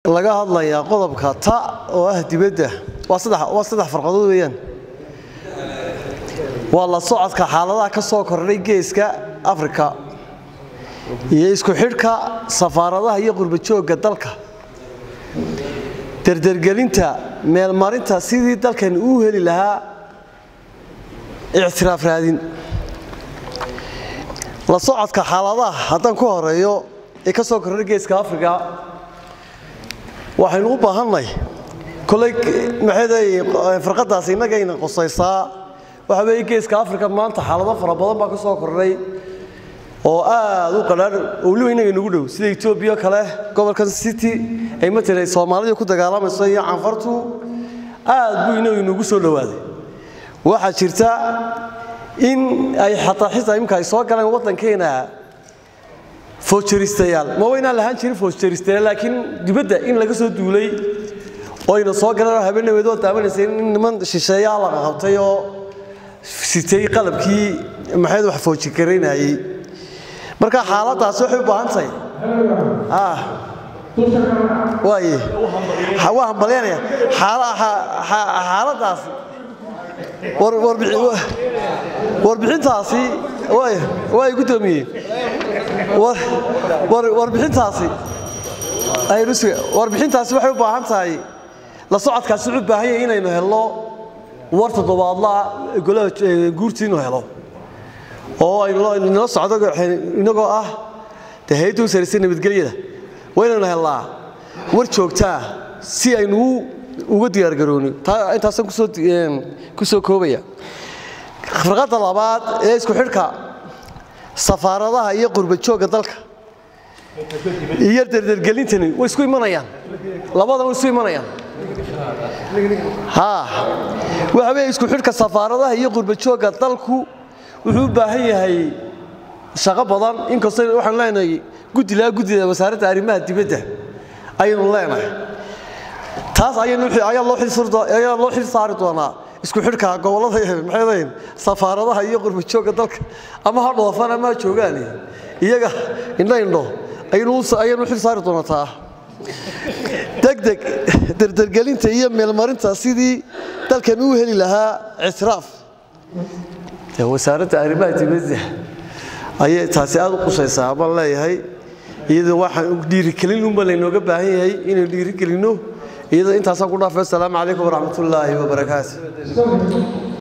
laga hadlayaa qodobka ta oo ah dibadda waa saddex farqadood weeyaan waa la socodka xaaladaha ka soo kordhay geeska Afrika iyo isku xidhka safaaradaha iyo qurba joogga dalka dardargelinta meel marinta sidii dalkan uu heli lahaa i'tiraaf raadin la socodka xaaladaha hadan ku horeeyo ee ka soo kordhay geeska Afrika waxaynu u baahanay kulay maxay farqadaas inaga in qosaysaa waxa weeye geeska Afrika maanta xaalado fara badan baa ka soo kordhay oo aad u qadar oo inaga nagu dhow sida Ethiopia kale gobolka City ay matalay Soomaaliya ku dagaalamayso iyo Canfartu aad buu inaga nagu soo dhawaaday waxa jirta in ay xataa imka ay soo galeen wadankeena فوتشريستيال ما وين الله هنشري فوتشريستيال لكن دبده إن لقى سود دولي وين صاق أنا هبنا بدو تعمل سين من شيء على غطيو ستي قلب كي محيط وحفوتشكرين هاي مركا حالات عصوحي بانسي واي حواهم بليانيا حالات عص وربعين تاسي واي قدامي warbixintaasi ay rusiga warbixintaasi waxay u baahan tahay la socodka suuq baahan inaynu helno warta dobaadla golaha guurtiino helo oo ay noo socdo inagoo ah hay'addu sareysan nabadgelyada waynaanu helnaa war joogta si aynu uga diyaar garoono intaas ku soo koobaya farqada labaad ee isku xidhka safaaradaha iyo qurba joogga dalka iyo dardargelintani way isku imanayaan labadan way isku imanayaan waxa weeye isku xidhka safaaradaha iyo qurba joogga dalku wuxuu u baahan yahay shaqo badan inkastoo waxaan leenahay guddiga wasaaradda arrimaha dibadda aynu leenahay taas ayaa loo xil saari doonaa isku xidhka gobolada maxay safaaradaha iyo qurba joogga dalka ama ha dhoofan ama joogaan iyaga indho aynu xil saari doontaa degdeg dardargelinta iyo meel marinta sidii dalkan uu heli lahaa i'tiraaf wasaaradda arrimaha dibadda ayay taasi aad u qusaysaa bal leeyahay iyadoo waxaan dhiirigelin u baleenooga baahan yahay inuu dhiirigelino iyadoo intaas ku dhaafay. Assalaamu calaykum waraxmatullaahi wabarakaatuh.